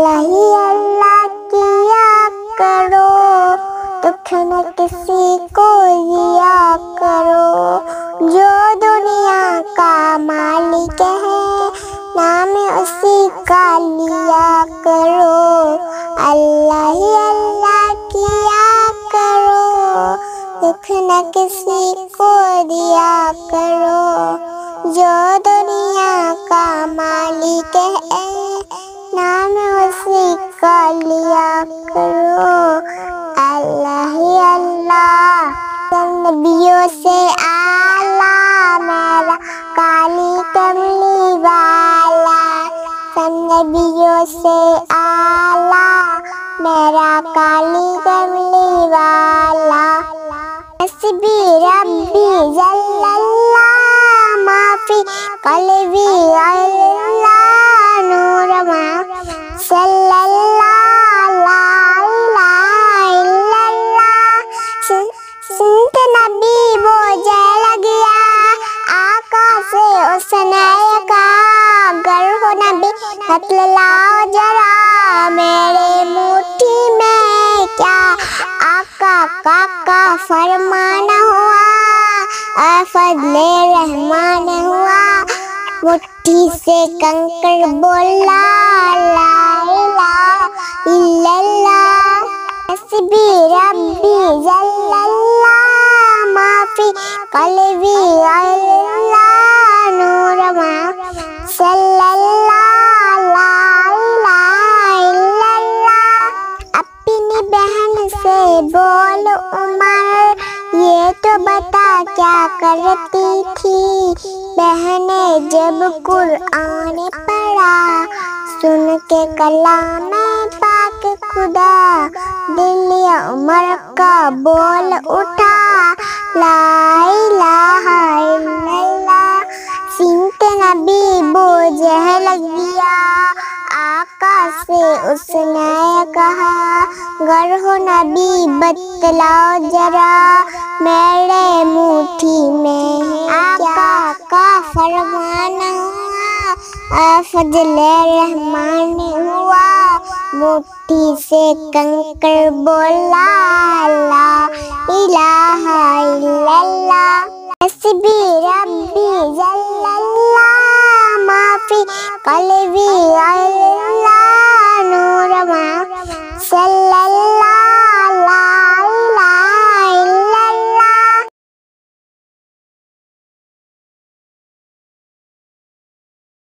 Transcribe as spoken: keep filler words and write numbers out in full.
अल्लाह ही अल्लाह किया करो, दुख न किसी को दिया करो। जो दुनिया का मालिक है, नाम उसी का लिया करो। अल्लाह ही अल्लाह किया करो, दुख न किसी को दिया करो। जो दुनिया का मालिक है, नाम उसी का लिया करो। अल्लाह ही अल्लाह नबियों से आला, मेरा काली कमली वाला। नबियों से आला, मेरा काली कमली वाला। हस्बी रब्बी जल्लल्लाह, माफी कल्बी अल्लाह, नूर मा सल्लल्लाह ला इलाहा इल्लल्लाह। सुनते नबी बोझे लग गया, आका से उसने कहा, गर हो नबी हथ लाओ जरा, मेरे मुट्ठी में क्या आका काका फरमाना हुआ, फजले रहमान हुआ। मुट्ठी से कंकर बोला, ला इलाहा इल्लल्लाह। हस्बी रब्बी जल्लल्लाह, माफी कल्बी अल्लाह, नूर मा सल्लल्लाह ला इलाहा इल्लल्लाह। अपनी बहन से बोल उमर, ये तो बता क्या करती थी। बहने जब कुरान पढ़ा, सुन के कलाम पाक खुदा, दिल उमर का बोल उठा, ला इलाहा इल्लल्लाह। सीनते नबी बोझ लग गया, आका से उसने कहा, गर हो नबी बतलाओ जरा, मेरे मुट्ठी में है आका का फरमान हुआ, फजले रहमान हुआ। मुट्ठी से कंकर बोला, ला इलाहा इल्लल्लाह। हस्बी रब्बी जल्लल्लाह, माफी कल्बी अल्लाह।